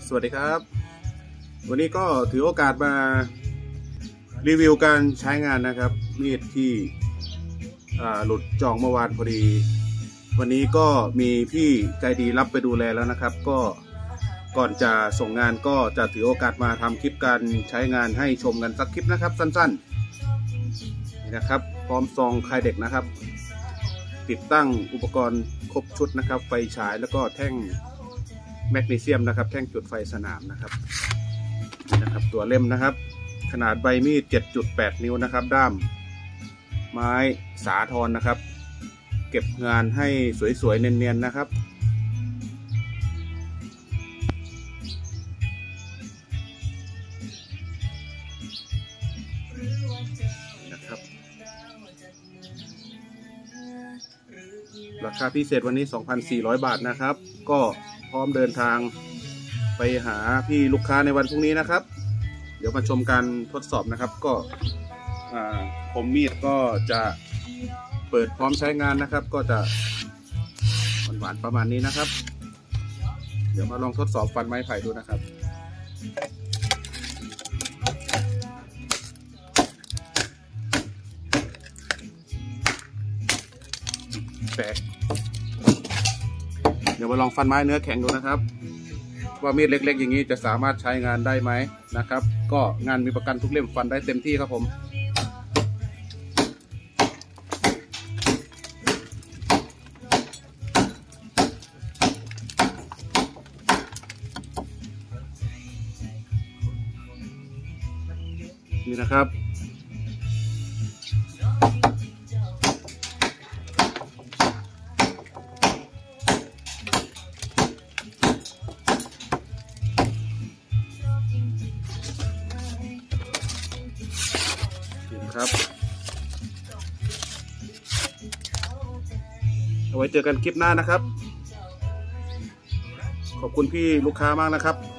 สวัสดีครับวันนี้ก็ถือโอกาสมารีวิวการใช้งานนะครับมีดที่หลุดจองเมื่อวานพอดีวันนี้ก็มีพี่ใจดีรับไปดูแลแล้วนะครับก็ก่อนจะส่งงานก็จะถือโอกาสมาทำคลิปการใช้งานให้ชมกันสักคลิปนะครับสั้นๆนี่นะครับพร้อมซองคลายเด็กนะครับติดตั้งอุปกรณ์ครบชุดนะครับไฟฉายแล้วก็แท่งแมกนีเซียมนะครับแท่งจุดไฟสนามนะครับตัวเล่มนะครับขนาดใบมีด 7.8 นิ้วนะครับด้ามไม้สาทรนะครับเก็บงานให้สวยๆเนียนๆนะครับราคาพิเศษวันนี้ 2,400 บาทนะครับก็พร้อมเดินทางไปหาพี่ลูกค้าในวันพรุ่งนี้นะครับเดี๋ยวมาชมการทดสอบนะครับก็ผมมีดก็จะเปิดพร้อมใช้งานนะครับก็จะหวานๆประมาณนี้นะครับเดี๋ยวมาลองทดสอบฟันไม้ไผ่ดูนะครับแตกเดี๋ยวมาลองฟันไม้เนื้อแข็งดูนะครับว่ามีดเล็กๆอย่างนี้จะสามารถใช้งานได้ไหมนะครับก็งานมีประกันทุกเล่มฟันได้เต็มที่ครับผมนี่นะครับครับเอาไว้เจอกันคลิปหน้านะครับขอบคุณพี่ลูกค้ามากนะครับ